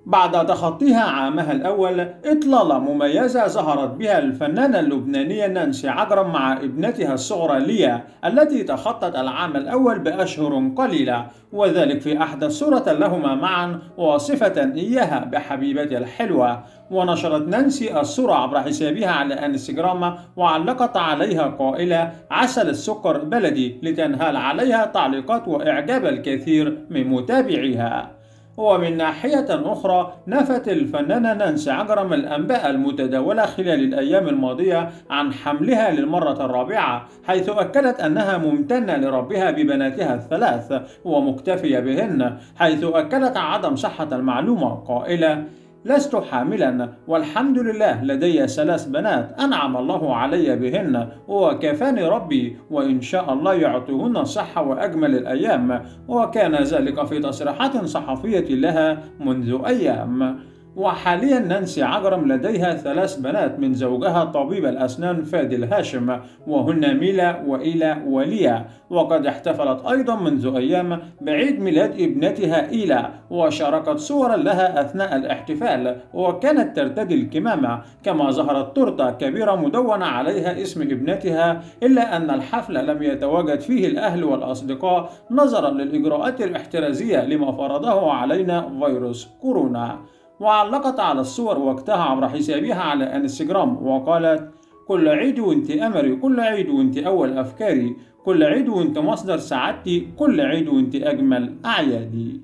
بعد تخطيها عامها الأول، إطلالة مميزة ظهرت بها الفنانة اللبنانية نانسي عجرم مع ابنتها الصغرى ليا التي تخطت العام الأول بأشهر قليلة، وذلك في أحدث صورة لهما معا واصفة إياها بحبيبتي الحلوة. ونشرت نانسي الصورة عبر حسابها على انستغرام وعلقت عليها قائلة: عسل السكر بلدي، لتنهال عليها تعليقات وإعجاب الكثير من متابعيها. ومن ناحية أخرى، نفت الفنانة نانسي عجرم الأنباء المتداولة خلال الأيام الماضية عن حملها للمرة الرابعة، حيث أكدت أنها ممتنة لربها ببناتها الثلاث ومكتفية بهن، حيث أكدت عدم صحة المعلومة قائلة: لست حاملا والحمد لله، لدي 3 بنات أنعم الله علي بهن وكفاني ربي، وإن شاء الله يعطيهن الصحة وأجمل الأيام. وكان ذلك في تصريحات صحفية لها منذ أيام. وحاليا نانسي عجرم لديها 3 بنات من زوجها طبيب الأسنان فادل هاشم، وهن ميلا وإيلا وليا. وقد احتفلت أيضا منذ أيام بعيد ميلاد ابنتها إيلا، وشاركت صورا لها أثناء الاحتفال، وكانت ترتدي الكمامة، كما ظهرت تورتة كبيرة مدونة عليها اسم ابنتها، إلا أن الحفل لم يتواجد فيه الأهل والأصدقاء نظرا للإجراءات الاحترازية لما فرضه علينا فيروس كورونا. وعلقت على الصور وقتها عبر حسابها على انستغرام وقالت: كل عيد وانت أمري، كل عيد وانت أول أفكاري، كل عيد وانت مصدر سعادتي، كل عيد وانت أجمل أعيادي.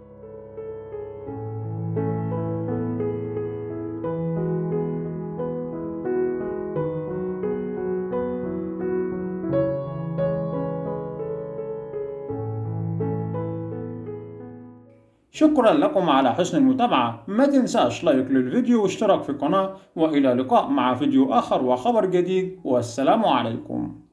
شكرا لكم على حسن المتابعة، ما تنساش لايك للفيديو واشتراك في القناة، وإلى اللقاء مع فيديو آخر وخبر جديد، والسلام عليكم.